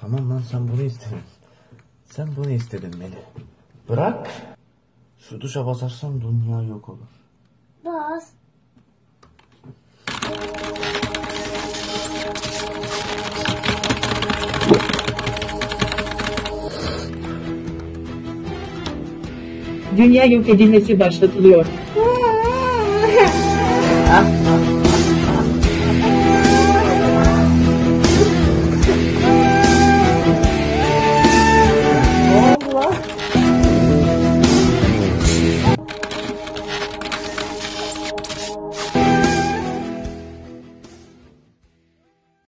Tamam lan, sen bunu istedin. Sen bunu istedin Melih. Bırak. Şu tuşa basarsan dünya yok olur. Bas. Dünya yok edilmesi başlatılıyor. Ah, ah.